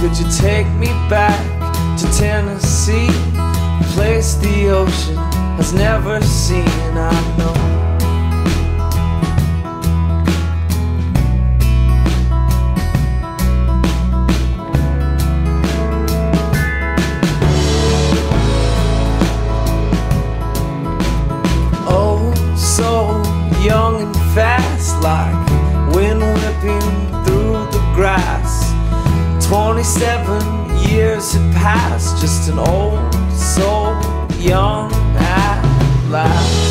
could you take me back to Tennessee, a place the ocean has never seen? I know. So young and fast, like wind whipping through the grass. 27 years had passed, just an old soul, young at last.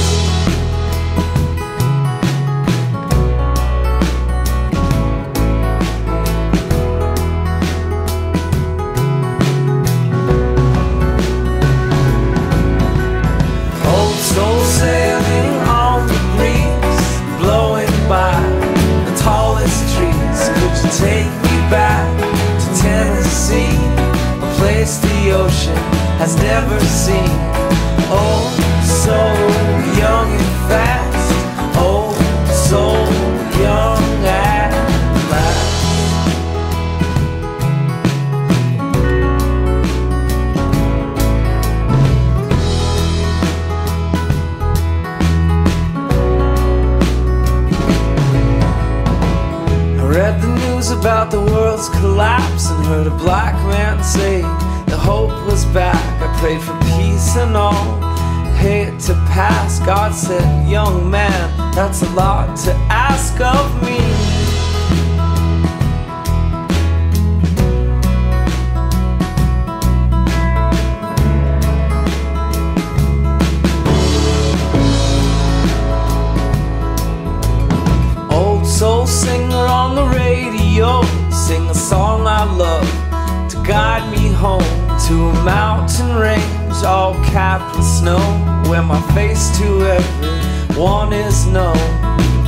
Old soul sailing on the breeze, blowing by the tallest trees. Could you take me back to Tennessee, a place the ocean has never seen? Oh, so young and fast, oh, so young at last. Read the news about the world's collapse and heard a black man say the hope was back. I prayed for peace and all, hate to pass. God said, young man, that's a lot to ask of me. Soul singer on the radio, sing a song I love to guide me home to a mountain range all capped with snow, where my face to everyone is known.